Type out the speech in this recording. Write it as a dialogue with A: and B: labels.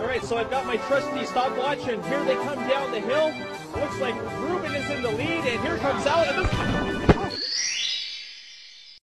A: right, so I've got my trusty stopwatch, and here they come down the hill. Looks like Ruben is in the lead, and here comes Alex.